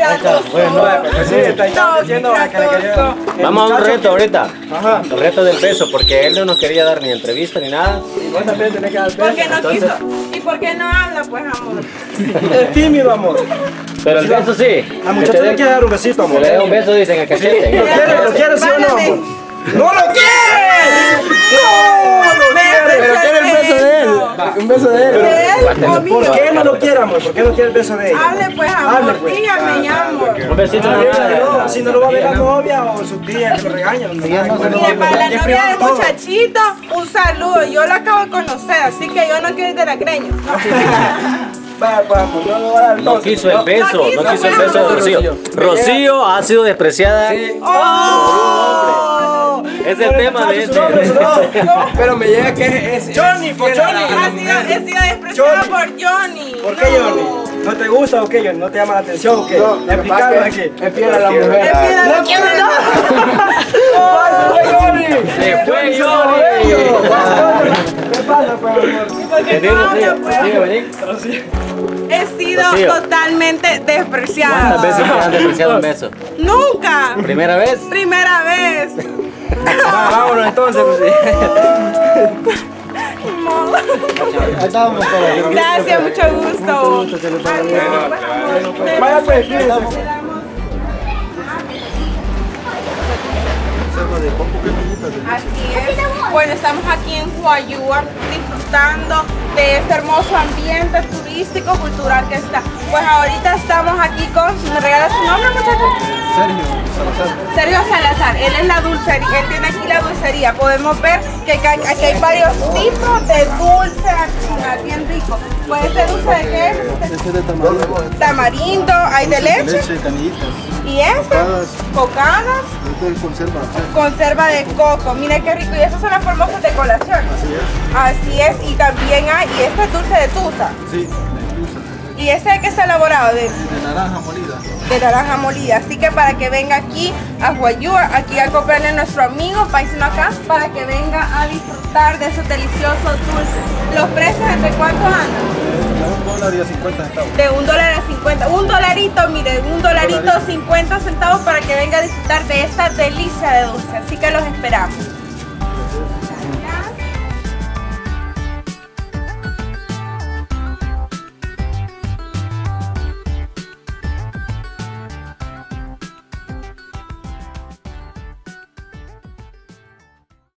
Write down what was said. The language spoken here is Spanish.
Bueno, pues sí, está diciendo que vamos a un reto ahorita. Ajá. El reto del beso, porque él no nos quería dar ni entrevista ni nada. Y vos también tenés que dar beso. ¿Por qué no quiso? ¿Y por qué no habla, pues, amor? Es tímido, amor. Pero el beso sí. A muchacho le quiere dar un besito, amor. Que le dé un beso, dicen, el cachete. ¿Lo quiere sí o no, amor? ¡No lo quiere! ¡No lo quiere! ¿Pero quiere el beso de él? Un beso de él. ¿De él o mío? ¿Por qué no lo quiere, amor? ¿Por qué no quiere el beso de ella? Hable, pues, amor. Dígame, mi amor. Un besito No, si no lo va a ver la novia o su tía que lo regaña. Mire, para la novia del muchachito, un saludo. Yo lo acabo de conocer, así que yo no quiero ir de la greña. No quiso el beso, no quiso el beso de Rocío. Rocío ha sido despreciada. ¡Oh! Es el tema de este. Pero me llega que es Johnny, por Johnny. He sido despreciada por Johnny. ¿Por qué Johnny? ¿No te gusta o qué, Johnny? ¿No te llama la atención o qué? Explícalo aquí. Es fiel a la mujer. No quiero Se fue Johnny. ¿Qué pasa, pues, amor? porque no habla, pues. He sido totalmente despreciada. ¿Cuántas veces te han despreciado un beso? Nunca. ¿Primera vez? Primera vez. Vámonos entonces, pues. Gracias, mucho gusto. Vaya, pues, Así es. Bueno, estamos aquí en Huayúa disfrutando de este hermoso ambiente turístico, cultural que está. Pues ahorita estamos aquí con, ¿me regala su nombre, muchachos? Sergio Salazar. Sergio Salazar, él es la dulcería, él tiene aquí la dulcería. Podemos ver que aquí hay varios tipos de dulce, bien rico. Pues este dulce de qué es? Este es de tamarindo. Tamarindo, hay de leche. Leche, canillitas. Y este, cocadas. Este es conserva. Conserva de coco, mira qué rico. Y esas son las famosas de colación. Así es, y también hay, y este es dulce de tusa. Sí, de tusa. ¿Y ese de qué está elaborado? De naranja molida. De naranja molida. Así que para que venga aquí a Huayúa, aquí a comprarle a nuestro amigo paisano acá, para que venga a disfrutar de esos deliciosos dulces. ¿Los precios entre cuántos andan? De $1.50. De $1 a $50. Un dolarito, mire, $1.50 para que venga a disfrutar de esta delicia de dulce. Así que los esperamos.